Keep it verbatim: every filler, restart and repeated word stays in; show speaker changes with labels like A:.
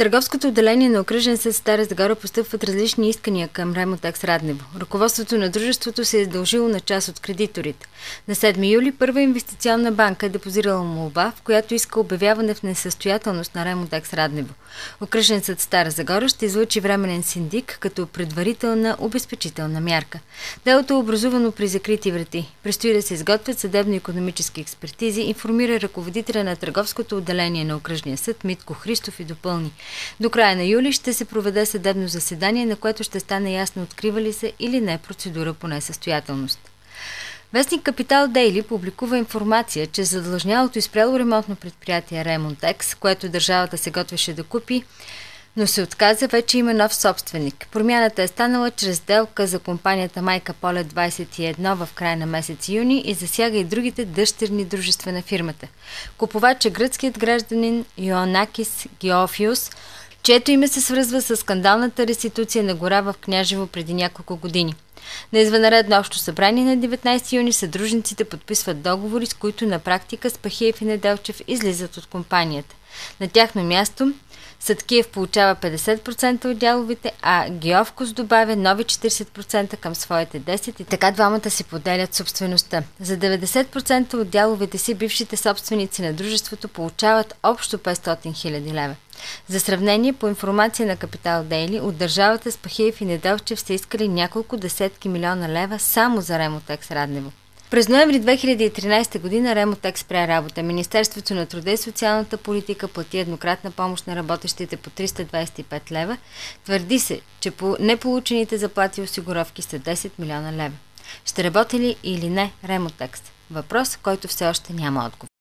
A: търговското отделение на Окръжен съд Стара Загора постъпват различни искания към Ремотекс Раднево. Ръководството на дружеството се е дължило на част от кредиторите. На седми юли Първа инвестиционна банка е депозирала молба, в която иска обявяване в несъстоятелност на Ремотекс Раднево. Окръжен съд Стара Загора ще излъчи временен синдик като предварителна обезпечителна мярка. Делото е образувано при закрити врати. Предстои да се изготвят съдебно-икономически експертизи, информира ръководителя на търговското отделение на Окръжния съд Митко Христов и допълни. До края на юли ще се проведе съдебно заседание, на което ще стане ясно открива ли се или не процедура по несъстоятелност. Вестник Капитал Дейли публикува информация, че задлъжнялото и спряло ремонтно предприятие Ремотекс, което държавата се готвеше да купи, но се отказа, вече има нов собственик. Промяната е станала чрез сделка за компанията Майка Полет двадесет и едно в края на месец юни и засяга и другите дъщерни дружества на фирмата. Купувач е гръцкият гражданин Йоанакис Геофиус, чието име се свързва с скандалната реституция на гора в Княжево преди няколко години. На извънредно общо събрание на деветнадесети юни съдружниците подписват договори, с които на практика Спахиев и Неделчев излизат от компанията. На тяхно място Съдкиев получава петдесет процента от дяловете, а Геовкос добавя нови четиридесет процента към своите десет процента и така двамата си поделят собствеността. За деветдесет процента от дяловете си бившите собственици на дружеството получават общо петстотин хиляди лева. За сравнение, по информация на Капитал Дейли, от държавата Спахиев и Неделчев са искали няколко десетки милиона лева само за Ремотекс Раднево. През ноември две хиляди и тринадесета година Ремотекс спря работа. Министерството на труда и социалната политика плати еднократна помощ на работещите по триста двадесет и пет лева. Твърди се, че по неполучените заплати и осигуровки са десет милиона лева. Ще работи ли или не Ремотекс? Въпрос, който все още няма отговор.